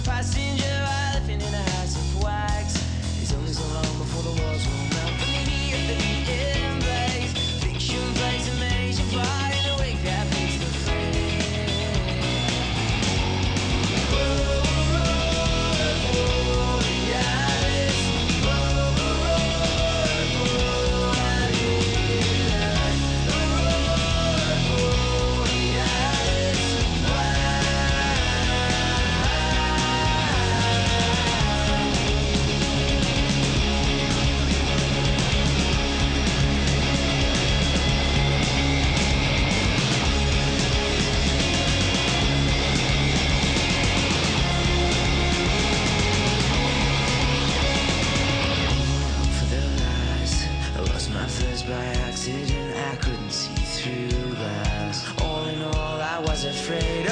passenger while living in a house of wax. It's only so long before the walls will melt beneath the beaten blaze. Fiction plays a major part in the wake that makes the flame. Aurora Borealis, Aurora Borealis, Aurora Borealis. For the last, I lost my thirst by accident. I couldn't see through glass. All in all, I was afraid.